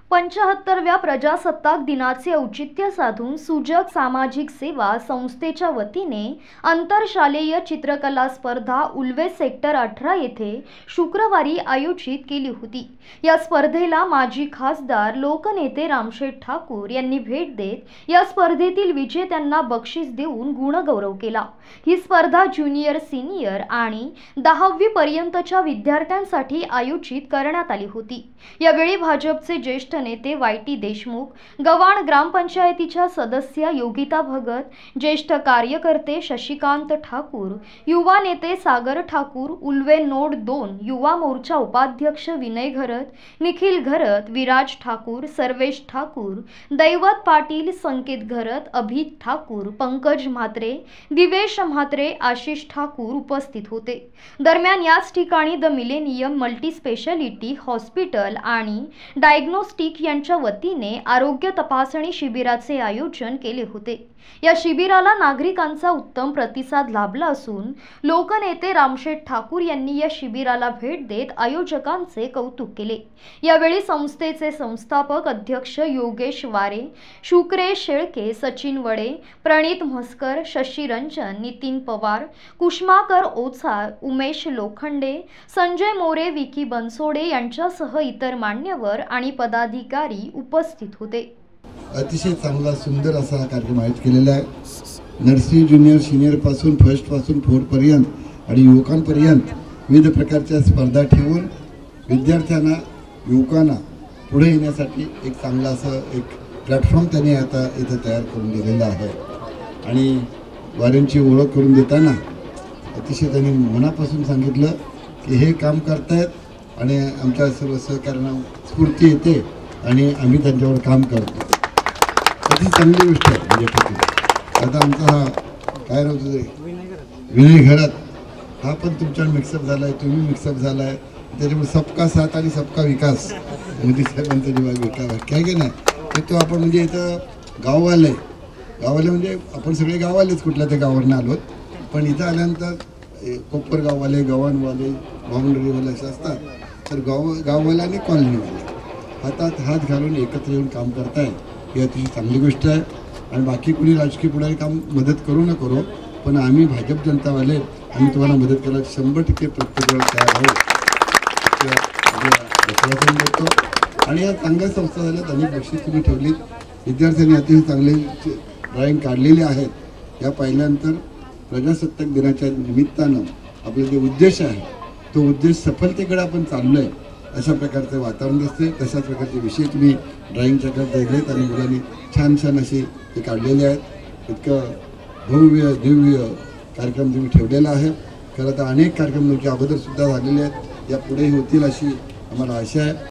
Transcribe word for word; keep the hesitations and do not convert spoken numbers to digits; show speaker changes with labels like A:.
A: पंचाहत्तरव्या प्रजासत्ताक दिनाचे औचित्य साधून सुजग सामाजिक सेवा संस्थेच्या वतीने आंतरशालेय चित्रकला स्पर्धा उल्वे सेक्टर अठरा येथे शुक्रवारी आयोजित केली होती। या स्पर्धेला माजी खासदार लोकनेते रामशेठ ठाकूर यांनी भेट देत या स्पर्धेतील विजेत्यांना बक्षीस देऊन गुणगौरव केला। ही स्पर्धा ज्युनियर, सीनियर आणि दहावी पर्यंतच्या विद्यार्थ्यांसाठी आयोजित करण्यात आली होती। यावेळी भाजपचे ज्येष्ठ नेते वाय टी देशमुख, गव्हाण ग्रामपंचायतीच्या सदस्य योगिता भगत, ज्येष्ठ कार्यकर्ते शशिकांत ठाकूर, युवा नेते सागर ठाकूर, उल्वे नोड दोन युवा मोर्चा उपाध्यक्ष विनय घरत, निखिल घरत, विराज ठाकूर, सर्वेश ठाकूर, दैवत पाटील, संकेत घरत, अभित ठाकूर, पंकज म्हात्रे, दिवेश म्हात्रे, आशिष ठाकूर उपस्थित होते। दरम्यान याच ठिकाणी the millennium multi speciality hospital आणि डायग्नोस्टिक यांच्या वतीने आरोग्य तपासणी शिबिराचे आयोजन केले होते। या शिबिराला नागरिकांचा उत्तम प्रतिसाद लाभला असून लोकनेते रामशेठ ठाकूर यांनी या शिबिराला भेट देत आयोजकांचे कौतुक केले। यावेळी संस्थेचे संस्थापक अध्यक्ष योगेश वारे, शुक्रेश शेळके, सचिन वडे, प्रणित म्हस्कर, शशी रंजन, नितीन पवार, कुष्माकर ओझा, उमेश लोखंडे, संजय मोरे, विकी बनसोडे यांच्यासह इतर मान्यवर आणि पदाधिकारी उपस्थित होते।
B: अतिशय चांगला सुंदर असा कार्यक्रम आयोजित केलेला आहे। नर्सरी, ज्युनियर, सीनियर पासून फर्स्ट पासून फोर्थ पर्यंत आणि युवकांपर्यंत विविध प्रकारच्या स्पर्धा ठेवून विद्यार्थ्यांना, युवकांना पुढे येण्यासाठी एक चांगला असं एक प्लॅटफॉर्म त्यांनी आता इथे तयार करून दिलेला आहे। आणि वाऱ्यांची ओळख करून देताना अतिशय त्यांनी मनापासून सांगितलं की हे काम करतायत आणि आमच्या सर्व सहकार्यांना स्फूर्ती येते आणि आम्ही त्यांच्यावर काम करतो। अति चांगली गोष्ट आहे। म्हणजे आता आमचा हा काय होतं विनय घरात, हा पण तुमच्यावर मिक्सअप झाला आहे, तुम्ही मिक्सअप झाला आहे, त्याच्यामुळे सबका साथ आणि सबका विकास मोदी साहेबांचा जेव्हा विकास वाक्य आहे की नाही, तर तो आपण म्हणजे इथं गाववाले गाववाले म्हणजे आपण सगळे गाववालेच कुठल्या त्या गावावरून आलोत, पण इथं आल्यानंतर कोपर गाववाले, गव्हाणवाले, बाउंड्रीवाले असे असतात, तर गाव गाववाले आणि कॉलनीवाले हातात हात घालून एकत्र येऊन काम करताय, ही अतिशय चांगली गोष्ट आहे। आणि बाकी कुणी राजकीय पुढारी काम मदत करू न करू, पण आम्ही भाजप जनतावाले आम्ही तुम्हाला मदत करायला शंभर टक्के प्रत्येक वेळा तयार आहोत देतो। आणि या चांगल्या संस्था झाल्यात, अनेक बक्षीस तुम्ही ठेवली, विद्यार्थ्यांनी अतिशय चांगले ड्रॉइंग काढलेले आहेत। या पाहिल्यानंतर प्रजासत्ताक दिनाच्या निमित्तानं आपला जे उद्देश आहे तो उद्देश सफलतेकडे आपण चाललो आहे अशा प्रकारचं वातावरण दिसते। तशाच प्रकारचे विषय तुम्ही ड्रॉइंगच्या करता दिलेत आणि मुलांनी छान छान असे ते काढलेले आहेत। इतकं भव्य दिव्य कार्यक्रम तुम्ही ठेवलेला आहे। खरं तर अनेक कार्यक्रम तुमच्या अगोदर सुद्धा झालेले आहेत, या पुढेही होतील अशी आम्हाला आशा आहे।